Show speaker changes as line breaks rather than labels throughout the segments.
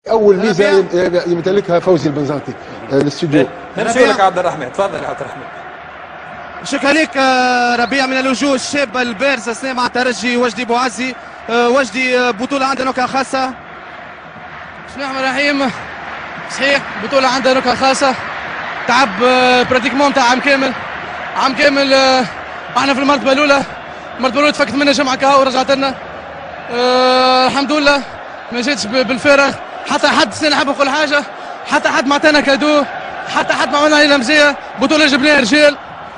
اول ميزه يمتلكها فوزي البنزرتي الاستوديو.
نمشي لك عبد الرحمن، تفضل يا عبد الرحمن.
شكرا لك ربيع من الوجوه الشابه البارزه سنة مع الترجي. وجدي بوعزي، وجدي بطوله عندها نكهه خاصه.
بسم الله الرحمن الرحيم. صحيح بطوله عندها نكهه خاصه، تعب براتيكمون تاع عام كامل احنا في المرتبه الاولى تفكت منا جمعه كهو ورجعت لنا. الحمد لله ما جيتش بالفارغ. حتى حد سنة نحب نقول حاجه، حتى حد ما عطانا كادو، حتى حد ما عملنا علينا مزيه. بطوله جبناها رجال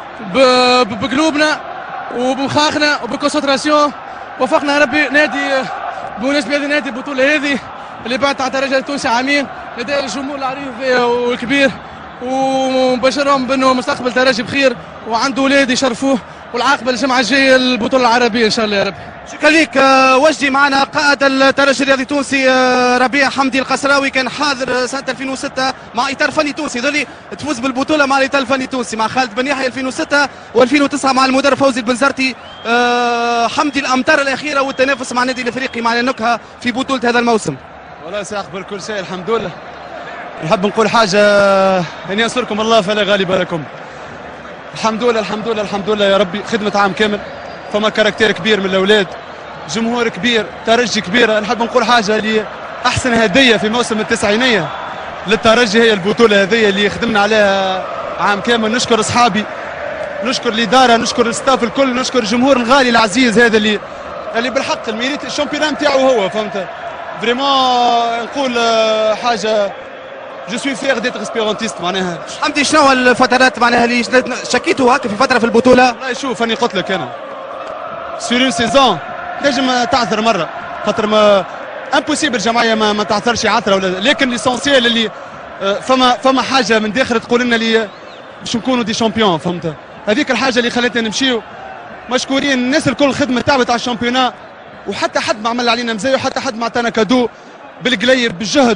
بقلوبنا وبمخاخنا وبكونسنتراسيون. وفقنا ربي نادي بمناسبه هذه النادي البطوله هذه اللي بعد تاع الترجي التونسي عامين. ندعي الجمهور العريض والكبير ومبشرهم بانه مستقبل ترجي بخير وعنده اولاد يشرفوه، والعاقبه الجمعه الجايه البطوله العربيه ان شاء الله يا رب.
شكرا لك وجدي. معنا قائد الترجي الرياضي التونسي ربيع حمدي القسراوي، كان حاضر سنه 2006 مع اطار فني تونسي. ظلي تفوز بالبطوله مع الاطار الفني التونسي مع خالد بن يحيى 2006 و2009 مع المدرب فوزي البنزرتي. حمدي الامتار الاخيره والتنافس مع النادي الافريقي مع النكهه في بطوله هذا الموسم.
والله سأقبل كل شيء الحمد لله. نحب نقول حاجه، ان ينصركم الله فلا غالب لكم. الحمد لله الحمد لله الحمد لله يا ربي. خدمه عام كامل، فما كاركتير كبير من الاولاد، جمهور كبير، ترجي كبيره. نحب نقول حاجه اللي احسن هديه في موسم التسعينيه للترجي هي البطوله هذه اللي خدمنا عليها عام كامل. نشكر اصحابي، نشكر الاداره، نشكر الستاف الكل، نشكر الجمهور الغالي العزيز هذا اللي بالحق الميريت الشامبيون نتاعو هو. فهمت فريمون نقول حاجه جو سوي فيغ ديتر اسبيرونتيست. معناها
حمدي شنو الفترات معناها اللي شكيتوا هكا في فتره في البطوله؟
والله شوف اني قلت لك انا سور اون سيزون نجم تعثر مره، خاطر ما امبوسيبل الجمعيه ما تعثرش عثره ولا، لكن ليسونسيال اللي فما حاجه من داخل تقول لنا اللي باش نكونوا دي شامبيون. فهمت هذيك الحاجه اللي خلتنا نمشيو. مشكورين الناس الكل الخدمه تعبت على الشامبيونات، وحتى حد ما عمل علينا مزايا وحتى حد ما عطانا كادو بالقليل بالجهد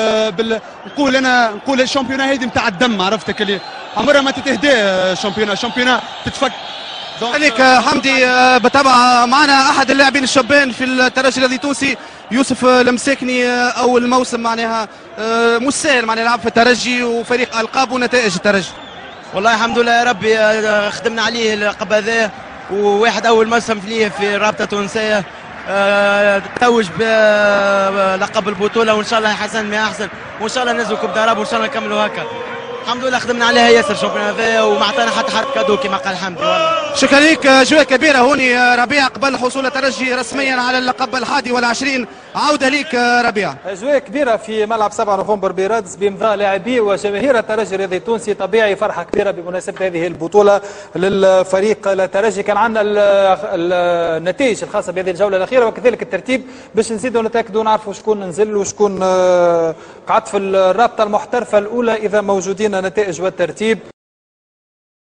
نقول الشامبيونات هذه نتاع الدم. عرفتك اللي عمرها ما تتهدى شامبيونات تتفك.
عليك حمدي. بالطبع معنا احد اللاعبين الشابين في الترجي الرياضي التونسي يوسف المساكني. اول موسم معناها مش سهل معناها يلعب في الترجي وفريق القاب ونتائج الترجي.
والله الحمد لله يا ربي، خدمنا عليه اللقب هذا، وواحد اول موسم ليه في الرابطه التونسيه. توج بلقب البطوله، وان شاء الله يحسن ما احسن، وان شاء الله ننزلوا كوب داراب وان شاء الله نكملوا هكا. الحمد لله خدمنا عليها ياسر شامبيون هذا، وما عطانا حتى حد كادو كما قال حمدي. والله
شكرا لك. اجواء كبيره هوني ربيع قبل حصول الترجي رسميا على اللقب 21. عوده لك ربيع.
اجواء كبيره في ملعب 7 نوفمبر برادس بامضاء لاعبي وجماهير الترجي الرياضي التونسي. طبيعي فرحه كبيره بمناسبه هذه البطوله للفريق الترجي. كان عندنا النتائج الخاصه بهذه الجوله الاخيره وكذلك الترتيب باش نزيدوا نتاكدوا نعرفوا شكون نزل وشكون قعد في الرابطه المحترفه الاولى اذا موجودين نتائج والترتيب.